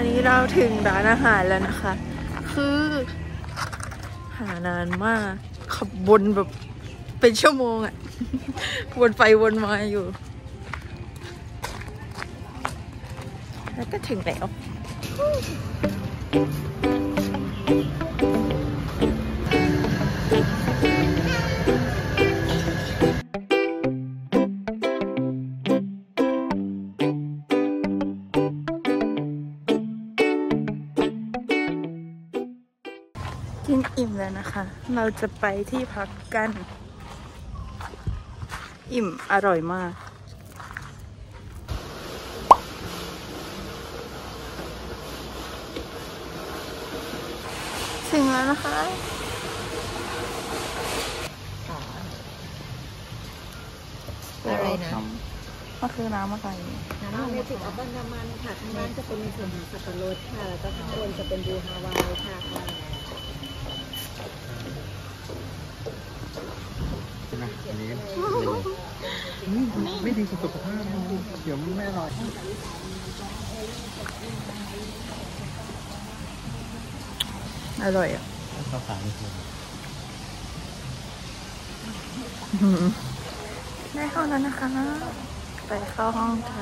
อนนี้เราถึงร้านอาหารแล้วนะคะ คือหานานมากขับวนแบบเป็นชั่วโมงอะ วนไปวนมาอยู่แล้วก็ถึงแล้วกินอิ่มแล้วนะคะ เราจะไปที่พักกันอิ่มอร่อยมากถึงแล้วนะคะอะไรนะก็คือน้ำอะไรน้ำเมจิกอัลมอนด์น้ำมันค่ะข้างล่างจะเป็นในส่วนของสับปะรดค่ะแล้วก็ข้างบนจะเป็นบูฮาวายค่ะอันนี้ไม่ดีสุขภาพเดี๋ยวไม่อร่อยอร่อยอ่ะข้าวสารได้ห้องแล้วนะคะไปเข้าห้องกัน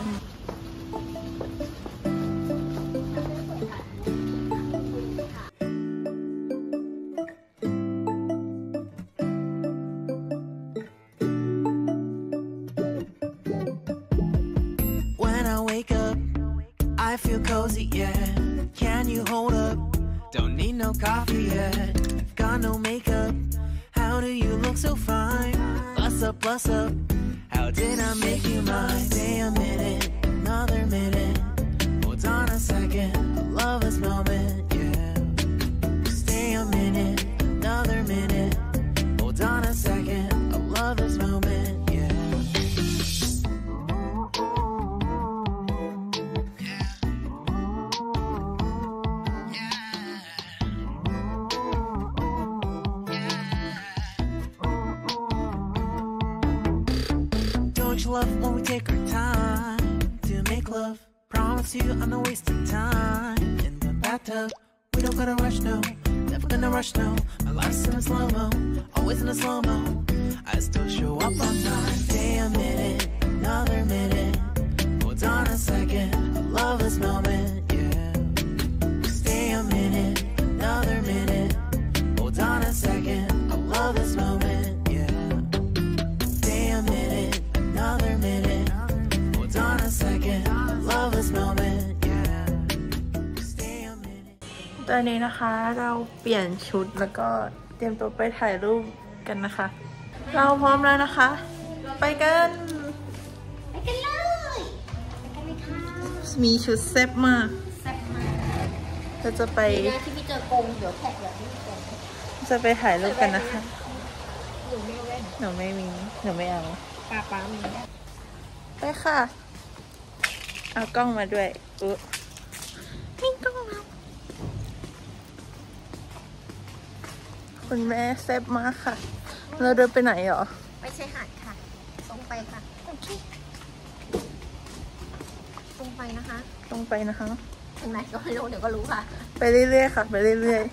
I feel cozy, yeah. Can you hold up? Don't need no coffee yet. Got no makeup. How do you look so fine? Bust up, bust up. How did I make you mine? Stay a minute, another minute. Hold on a second. I love this moment, yeah. Stay a minute, another minute. Hold on a second. I love this moment. Love when we take our time to make love. Promise you I'm not wasting time in the bathtub. We don't gotta rush, no. Never gonna rush, no. My life's in a slow-mo, always in a slow-mo. I still show up on time. Stay a minute, another minute. Hold on a second. I love this moment, yeah. Stay a minute, another minute. Hold on a second. I love this moment, yeah. Stay a minute. Another minute. Hold on a second. Love this moment. Yeah. Stay a minute. ตอนนี้นะคะเราเปลี่ยนชุดแล้วก็เตรียมตัวไปถ่ายรูปกันนะคะ เราพร้อมแล้วนะคะ ไปกันไปกันเลยไปกันเลยค่ะมีชุดแซ่บมากเราจะไปที่พี่เจอกงเดี๋ยวแท็กแบบที่กงจะไปถ่ายรูปกันนะคะหนูไม่เอาแว่นหนูไม่มีหนูไม่เอาป้ามีไปค่ะเอากล้องมาด้วยนี่กล้องเราคุณแม่แซ่บมากค่ะเราเดินไปไหนหรอไปชายหาดค่ะตรงไปค่ะโอเคตรงไปนะคะตรงไปนะคะตรงไหนก็ไม่รู้เดี๋ยวก็รู้ค่ะไปเรื่อยๆค่ะไปเรื่อย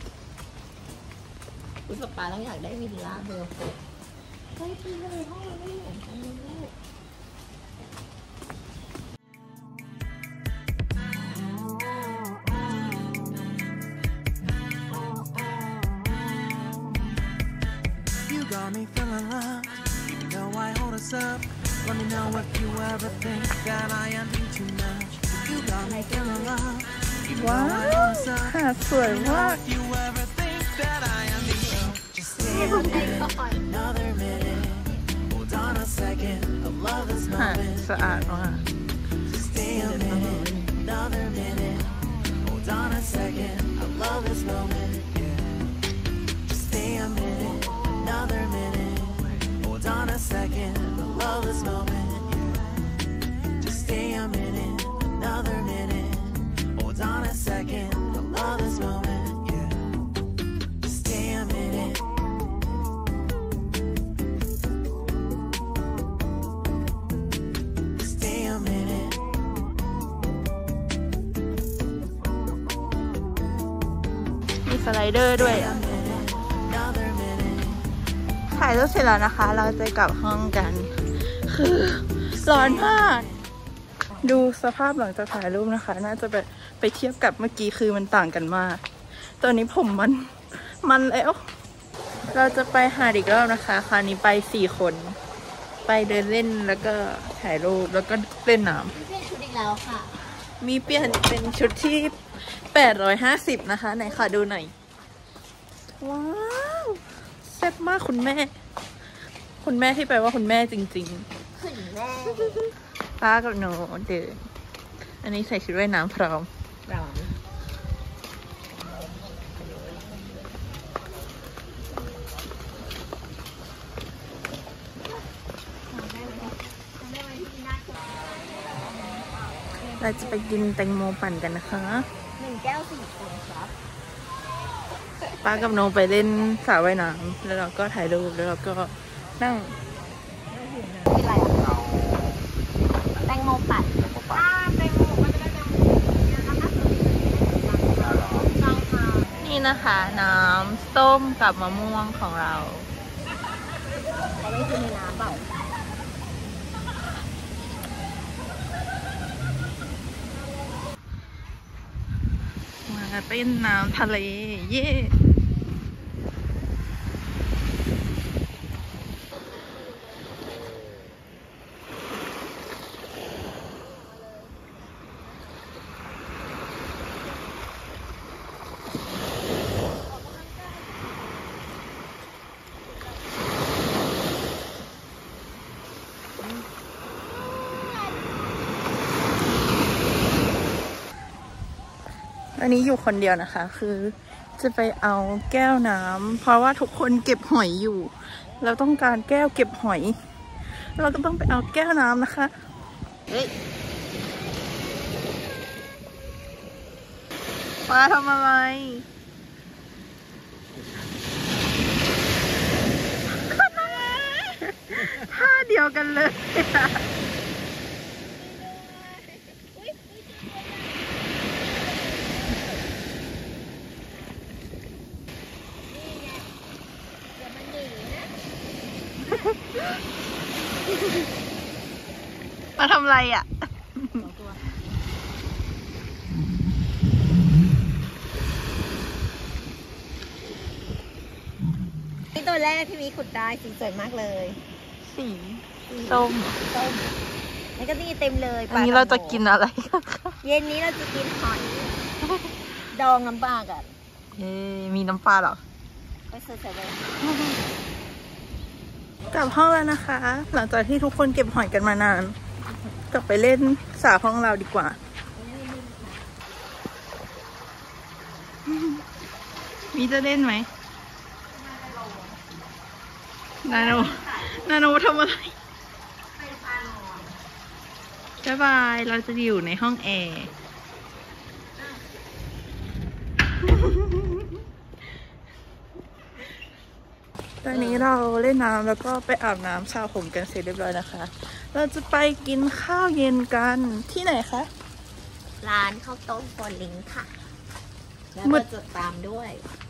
ๆคุณป้าต้องอยากได้วิลล่าเบอร์โฟร์ไปที่เลยห้องเราไม่เหมือนกันเลย You got me feeling loved, even though I hold us up. Let me know if you ever think that I am being too much. You got me feeling loved, even though I hold us up. หาดสวยมาก If you ever think that I am being too much, just stay a minute, another minute. Hold on a second, I love this หาด moment. สะอาดมาก Just stay a minute, another minute. Hold on a second, I love this moment. Yeah. Just stay a minute. Another minute. Hold on a second. I love this moment. Yeah. Just stay a minute. Another minute. Hold on a second. I love this moment. Yeah. Just stay a minute. Stay a minute. สไลเดอร์ด้วยถ่ายรูปเสร็จแล้วนะคะเราจะกลับห้องกันคือร้อนมากดูสภาพหลังจากถ่ายรูปนะคะน่าจะแบบไปเทียบกับเมื่อกี้คือมันต่างกันมากตอนนี้ผมมันแล้วเราจะไปหาดอีกรอบนะคะคราวนี้ไป4 คนไปเดินเล่นแล้วก็ถ่ายรูปแล้วก็เล่นน้ำเปลี่ยนชุดอีกแล้วค่ะมีเปลี่ยนเป็นชุดที่850นะคะไหนขอดูหน่อยว้าวแซ่บมากคุณแม่ที่แปลว่าคุณแม่จริงๆขึ้นแม่ป้ากับหนูเดินอันนี้ใส่ชุดว่ายน้ำพร้อมเราจะไปกินแตงโมปั่นกันนะคะ 1 แก้ว 4 คนครับป้ากับโนไปเล่นสระว่ายน้ำแล้วเราก็ถ่ายรูปแล้วเราก็นั่งกินอะไรอ่ะแตงโมปั่นแตงโมมันจะได้แตงโมนี่นะคะน้ำส้มกับมะม่วงของเราเอาไว้กินในน้ำเปล่ามาเต้นน้ำทะเลเย่อันนี้อยู่คนเดียวนะคะคือจะไปเอาแก้วน้ำเพราะว่าทุกคนเก็บหอยอยู่เราต้องการแก้วเก็บหอยเราก็ต้องไปเอาแก้วน้ำนะคะเฮ้ยมาทำอะไรท่าเดียวกันเลยมาทำอะไรอ่ะนี่ตัวแรกที่มีขุดได้สีสวยมากเลยสีส้มแล้วก็มีเต็มเลยอันนี้เราจะกินอะไรกันคะเย็นนี้เราจะกินหอยดองน้ำปลากันมีน้ำปลาเหรอไปเสิร์ฟใส่เลยกลับห้องแล้วนะคะ หลังจากที่ทุกคนเก็บหอยกันมานานกลับไปเล่นสระห้องเราดีกว่ามีจะเล่นไหมนาโนทำอะไรบ๊ายบายเราจะอยู่ในห้องแอร์ตอนนี้เราเล่นน้ำแล้วก็ไปอาบน้ำสระผมกันเสร็จเรียบร้อยนะคะเราจะไปกินข้าวเย็นกันที่ไหนคะร้านข้าวต้มโฟลิงค่ะแล้วมืก็ดจะตามด้วย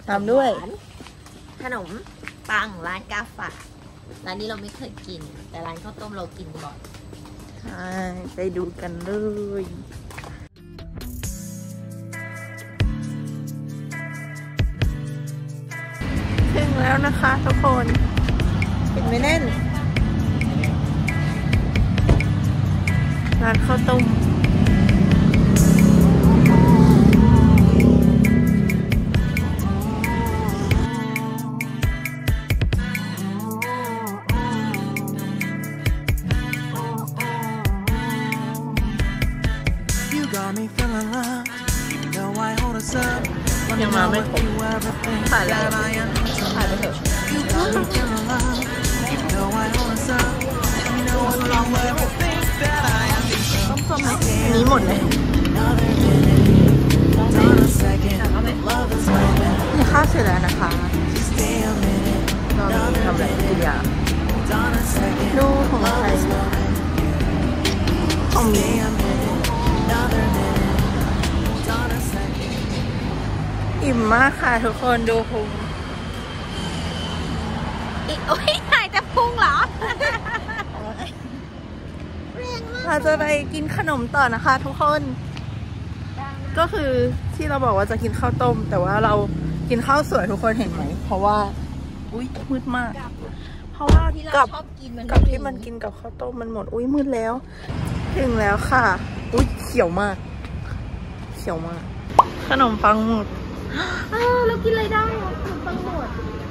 ขนมปังร้านกาฝากร้านนี้เราไม่เคยกินแต่ร้านข้าวต้มเรากินบ่อยใช่ไปดูกันเลยถึงแล้วนะคะทุกคนเห็นไหมแน่นร้านข้าวต้มยังมาไม่ครบถ่ายแล้วถ่ายไปเถอะส้มๆไหมอันนี้หมดเลยนี่ข้าวเสร็จแล้วนะคะเราทำอะไรกินยาดูของใครของมีอิ่อิ่มมากค่ะทุกคนดูพุงโอ้ยถ่ายแต่พุงเหรอเราจะไปกินขนมต่อนะคะทุกคนก็คือที่เราบอกว่าจะกินข้าวต้มแต่ว่าเรากินข้าวสวยทุกคนเห็นไหมเพราะว่าอุ้ยมืดมากเพราะว่าที่เราชอบกินกับที่มันกินกับข้าวต้มมันหมดอุ้ยมืดแล้วถึงแล้วค่ะอุ้ยเขียวมากเขียวมากขนมปังหมดเรากินอะไรได้ขนมปังหมด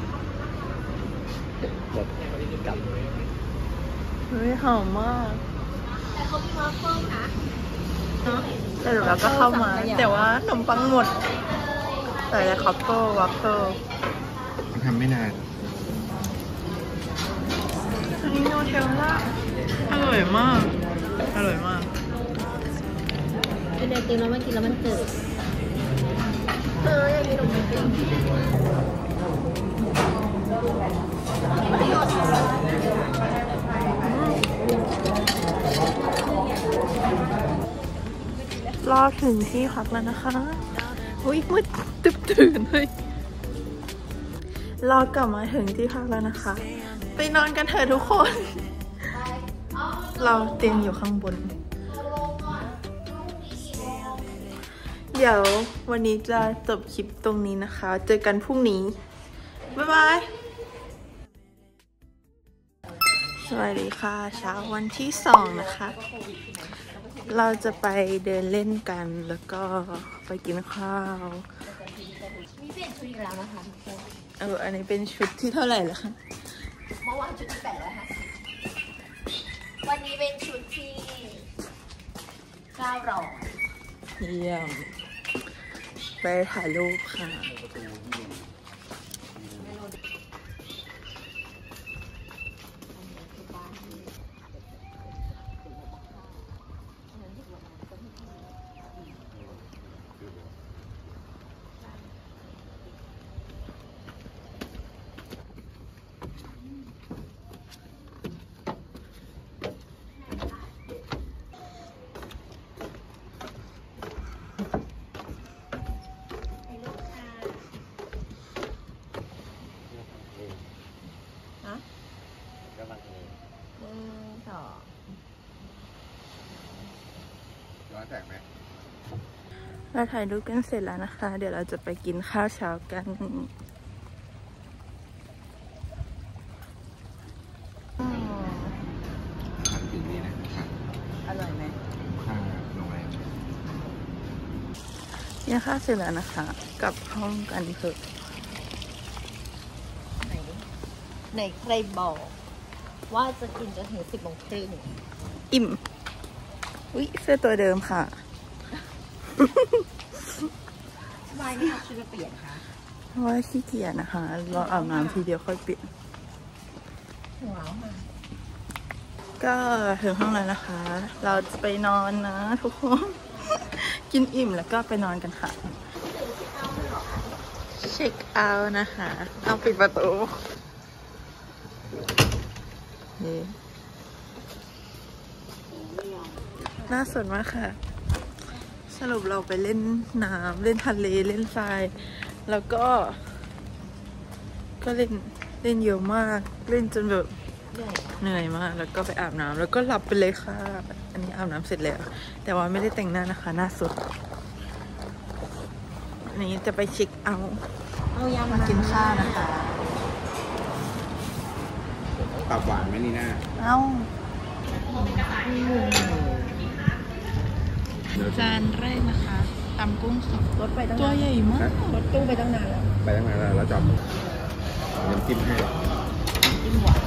เฮ้ยหอมมากแต่เขามีวาฟเฟิลนะแต่เราก็เข้ามาแต่ว่าขนมปังหมดแต่ละคัพเปิลวัฟเฟิลทำไม่นานอันนี้โนเทลล่าอร่อยมากอร่อยมากกินไอติมแล้วมันกินแล้วมันจืดยังมีขนมปังรอถึงที่พักแล้วนะคะอุ้ยมืดตึ๊บตื่นเลยรอกลับมาถึงที่พักแล้วนะคะไปนอนกันเถอะทุกคนเราเตียงอยู่ข้างบนเดี๋ยววันนี้จะจบคลิปตรงนี้นะคะเจอกันพรุ่งนี้บ๊ายบายสวัสดีค่ะเช้าวันที่2นะคะเราจะไปเดินเล่นกันแล้วก็ไปกินข้าวมีเปลี่ยนชุดอีกแล้วนะคะทุกคนอันนี้เป็นชุดที่เท่าไหร่แล้วคะเมื่อวานชุดที่8แล้วค่ะวันนี้เป็นชุดที่900 เยี่ยมไปถ่ายรูปค่ะเราถ่ายรูปกันเสร็จแล้วนะคะเดี๋ยวเราจะไปกินข้าวเช้ากันอร่อยไหมค่าโรงแรมกินข้าวเสร็จแล้วนะคะกลับห้องกันเถอะไหนใครบอกว่าจะกินจนถึง10:30 อิ่มอุ๊ยเสื้อตัวเดิมค่ะทำไมไม่เอาชุดมาเปลี่ยนคะเพราะว่าขี้เกียจนะคะเราอาบน้ำทีเดียวค่อยเปลี่ยนว้าวมาก็ถึงห้องแล้วนะคะเราจะไปนอนนะทุกคนกินอิ่มแล้วก็ไปนอนกันค่ะเช็คเอาท์นะคะเอาปิดประตูน่าสนมากค่ะสรุปเราไปเล่นน้ำเล่นทะเลเล่นทรายแล้วก็เล่นเยอะมากเล่นจนแบบเหนื่อยมากแล้วก็ไปอาบน้ำแล้วก็หลับไปเลยค่ะอันนี้อาบน้ำเสร็จแล้วแต่ว่าไม่ได้แต่งหน้านะคะหน้าสดอันนี้จะไปเช็คเอายามากินข้าวนะคะตับหวานไหมนี่น่าจานแรกนะคะตำกุ้งสดรถไปตั้งตัวใหญ่มากรถตู้ไปตั้งนานแล้วแล้วจอดน้ำจิ้มให้จิ้มหวาน